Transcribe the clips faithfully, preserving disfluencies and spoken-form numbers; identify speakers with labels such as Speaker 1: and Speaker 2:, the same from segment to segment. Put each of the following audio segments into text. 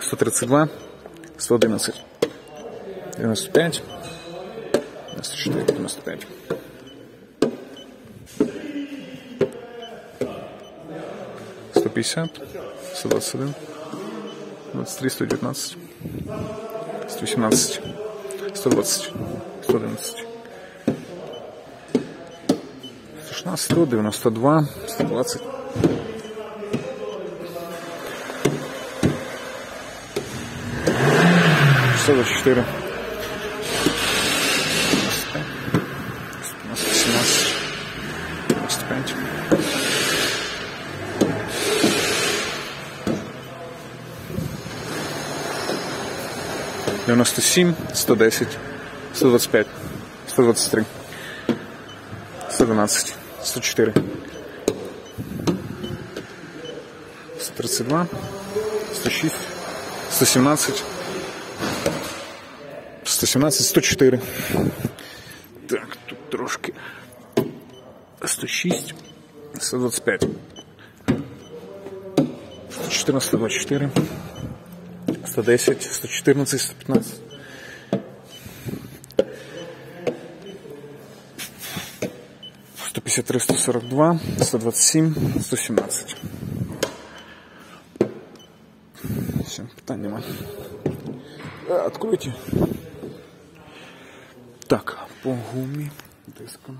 Speaker 1: сто тридцать два, сто одиннадцать, девяносто пять, девяносто четыре, девяносто пять. сто пятьдесят, сто двадцать один, двадцать три, сто девятнадцать, сто восемнадцать, сто двадцать, сто одиннадцать, сто шестнадцать, сто девяносто два, сто двадцать, сто двадцать четыре, сто семнадцать, девяносто пять, девяносто семь, сто десять, сто двадцать пять, сто двадцать три, сто двенадцать, сто четыре, сто тридцать два, сто шесть, сто семнадцать, сто семнадцать, сто четыре. Так, тут трошки. сто шесть, сто двадцать пять, сто четырнадцать, сто двадцать четыре, сто десять, сто четырнадцать, сто пятнадцать, сто пятьдесят три, сто сорок два, сто двадцать семь, сто семнадцать. Все, питань нема. А, откройте. Так, по гумі, дискам.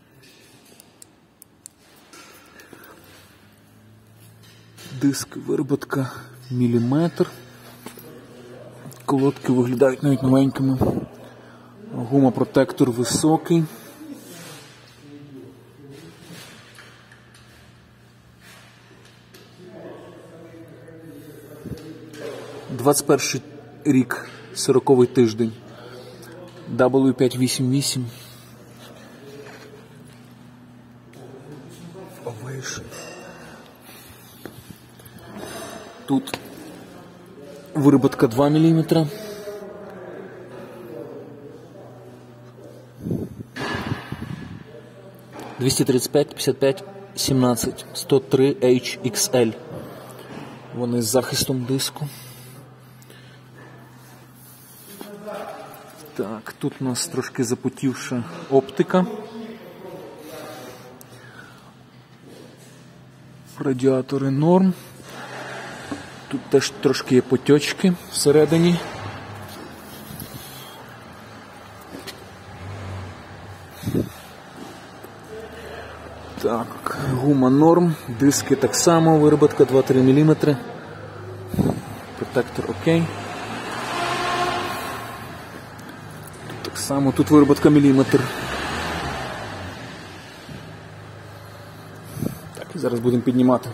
Speaker 1: Диск вироботка міліметр. Колодки виглядають навіть новенькими. Гумопротектор високий. двадцять перший рік, сороковий тиждень. дабл ю п'ятсот вісімдесят вісім. Ovation. Тут вироботка два міліметри. двісті тридцять п'ять, п'ятдесят п'ять, сімнадцять, сто три ейч ікс ель. Вони з захистом диску. Так, тут у нас трошки запотівша оптика. Радіатори норм. Тут теж трошки є потьочки всередині. Так, гума норм, диски так само, вироботка два-три міліметри. Протектор окей. Тут так само, тут вироботка міліметр. Так, і зараз будемо піднімати.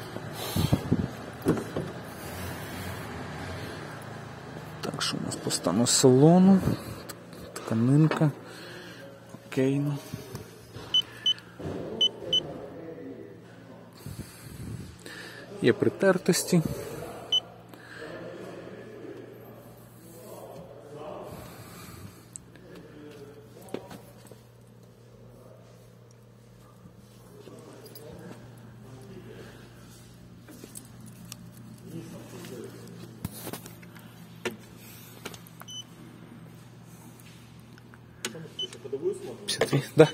Speaker 1: Так, що у нас по стану салону? Тканинка. Окейно. Є притертості. п'ятдесят три, да.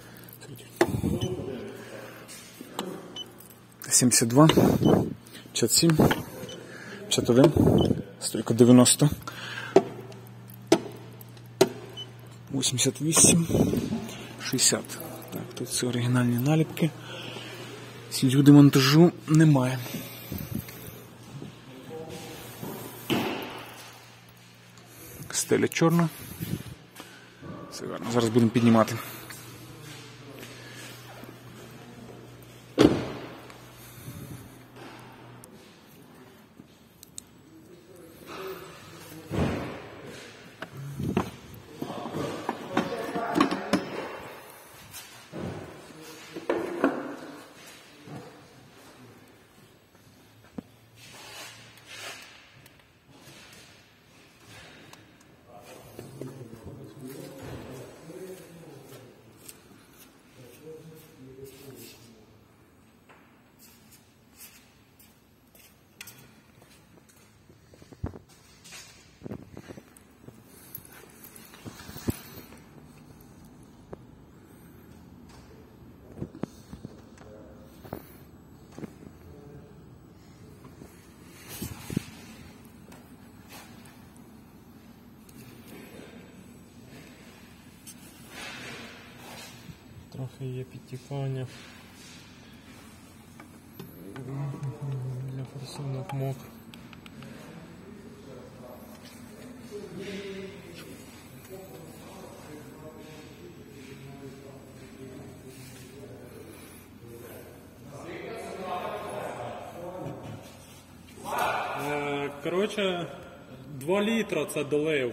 Speaker 1: сімдесят два, п'ятдесят сім, п'ятдесят один, стойка дев'яносто, вісімдесят вісім, шістдесят. Так, тут все оригінальні наліпки. Слідів демонтажу немає. Стеля чорна. Все гарно. Зараз будемо піднімати.
Speaker 2: трохи є підтікання. Для форсунок мок. Коротше, два літра це долив.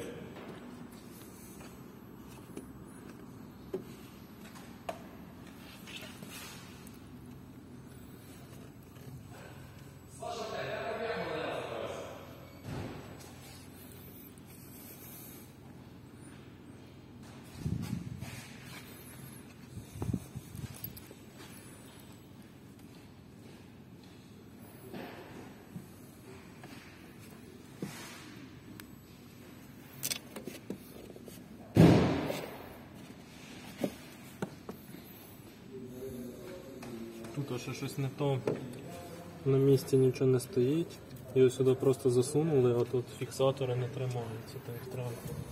Speaker 2: Тут ще щось не то, на місці нічого не стоїть, його сюди просто засунули, а тут фіксатори не тримаються, так як треба.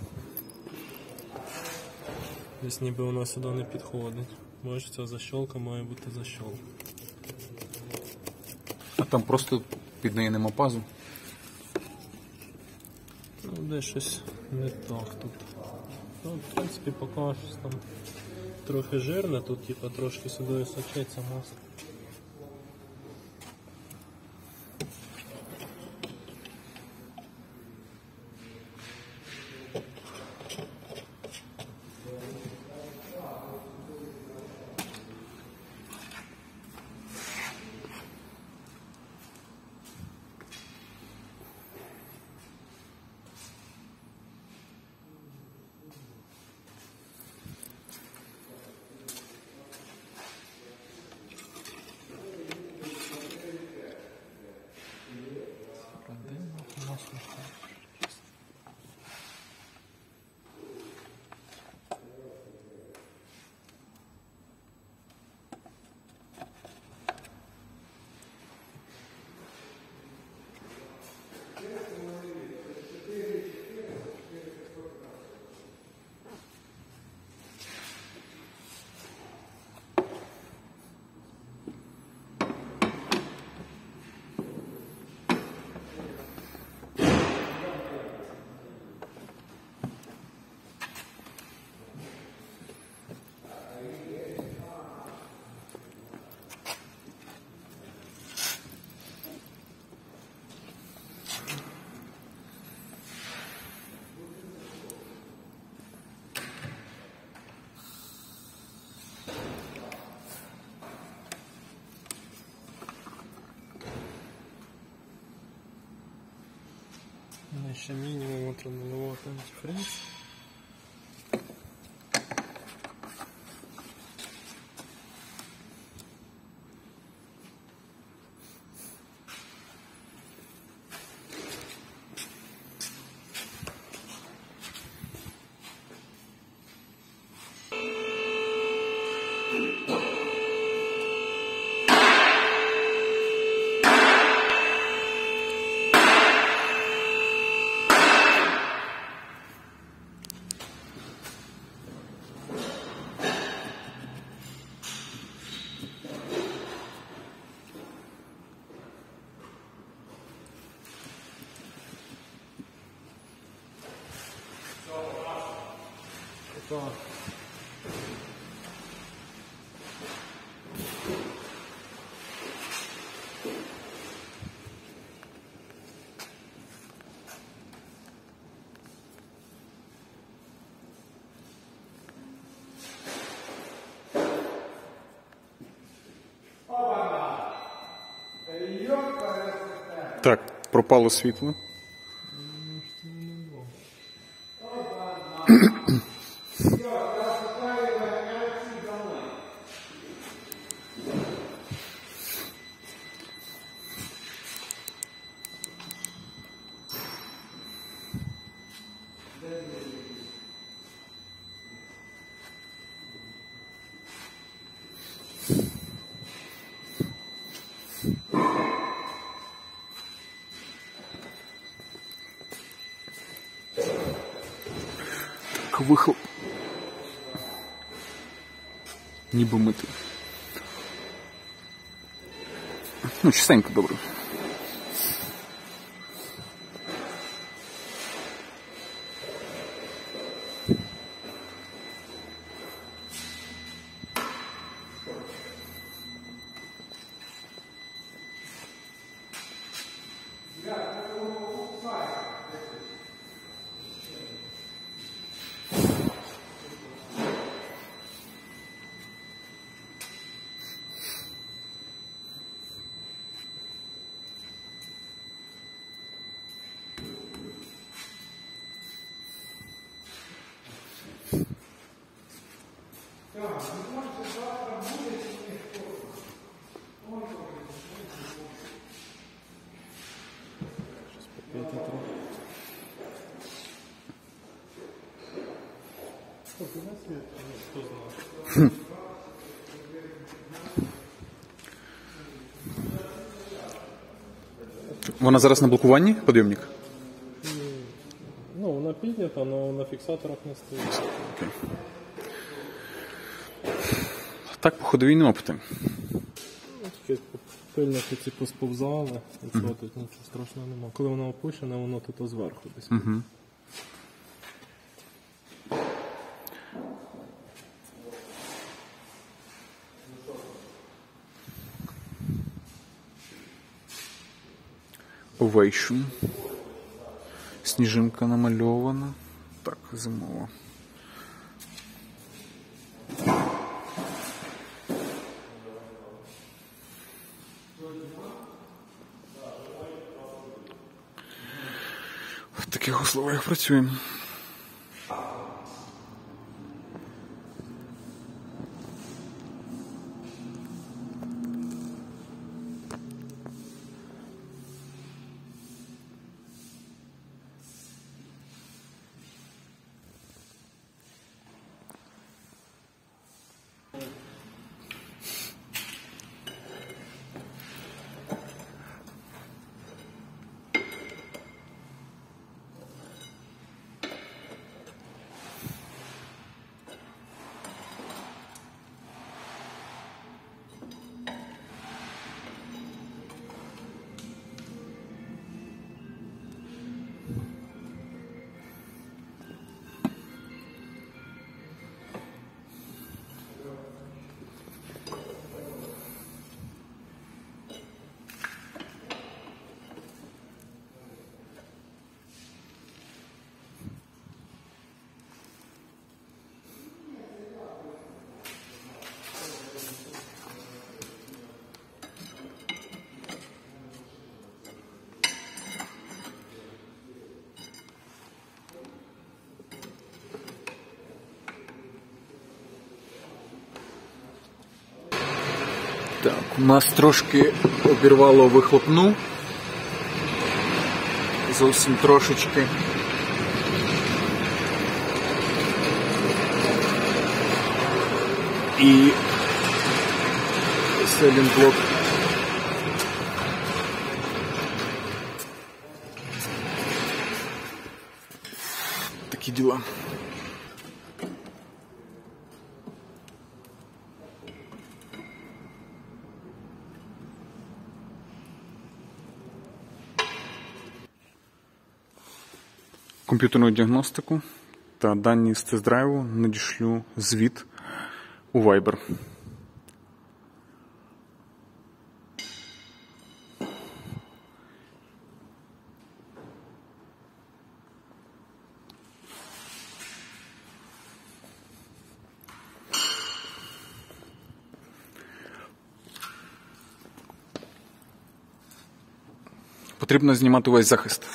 Speaker 2: Десь ніби воно сюди не підходить. Бачиш, ця защолка має бути защолка.
Speaker 1: А там просто під неї нема пазу?
Speaker 2: Ну, десь щось не так тут. Ну, в принципі, поки щось там трохи жирне, тут типу, трошки сюди сочиться масло. Ще мінімум треба наливати антифриз. Так.
Speaker 1: Так, пропало світло. Вихлоп. ніби митий. Ну, чистенько, добре. Вона зараз на блокуванні, підйомник?
Speaker 2: Ну, вона піднята, але на фіксаторах не стоїть.
Speaker 1: Окей. Так, по ходовій нема питань.
Speaker 2: Тільки пильники ці посповзали, і цього mm-hmm. тут нічого страшного немає. Коли воно опущене, воно тут зверху десь.
Speaker 1: Угу. Ovation. Сніжинка намальована. Так, зимова. В таких условиях працюємо. Так, у нас трошки обірвало вихлопну. Зовсім трошечки. І селінблок. Такі діла. Комп'ютерну діагностику та дані з тест-драйву надішлю звіт у Viber. Потрібно знімати весь захист.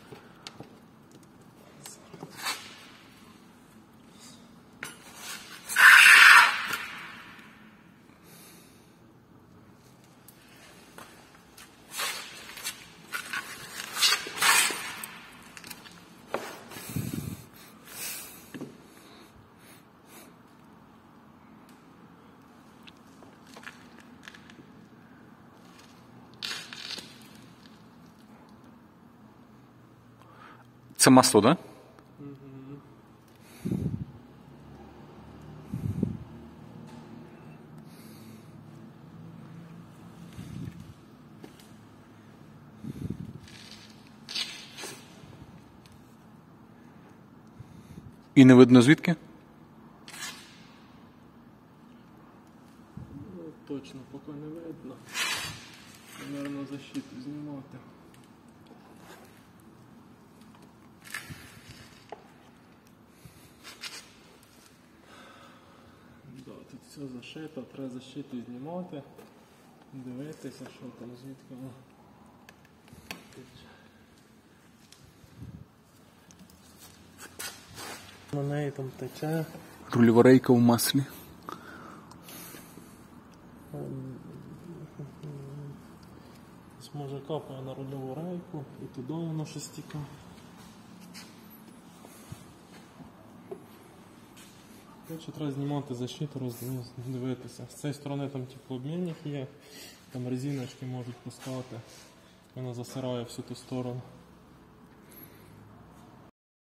Speaker 1: Це масло, так? Да? І не видно звідки?
Speaker 2: Ну, точно, поки не видно. Наверно, защиту знімати. Да, тут все зашито, треба защиту знімати, дивитися, що там, звідки воно. На неї там тече.
Speaker 1: Рульова рейка в маслі.
Speaker 2: Ось, може, капає на рульову рейку і туди воно щось стікає. Короче, треба знімати защиту, роздивитися. З цієї сторони там теплообмінник є, там резиночки можуть поставити, вона засирає всю ту сторону.